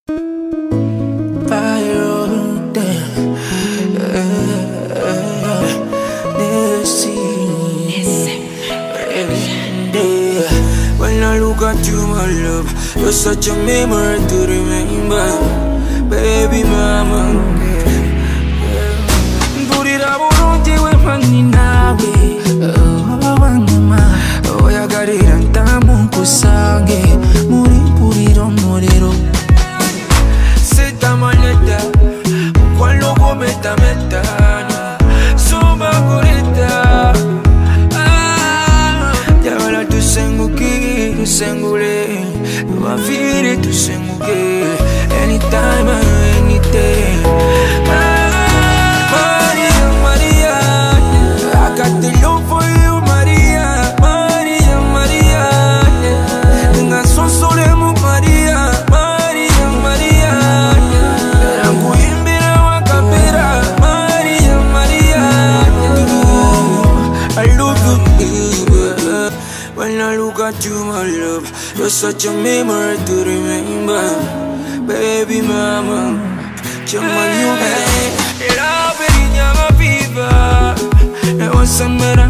When I look at you, my love, you're such a memory to remember, baby mama. Burira burungi we mani nawe, ababanyuma oyagarira ntamu nkusange muri mpuliro muriro. Seta maneta mukwano gwo meta sumba kureta. Jabala tusenguke, tusengule, tubavire tusenguke, anytime and anything. Maria, Maria, I got the love for you, Maria. Maria, Maria, tenga son solemo, Maria. Maria, Maria, ranguimbira wakapera. Maria, Maria, I love you, baby. When I look at you, my love, you're such a memory to remember, baby mama. Chama you, love it in your fever. It was some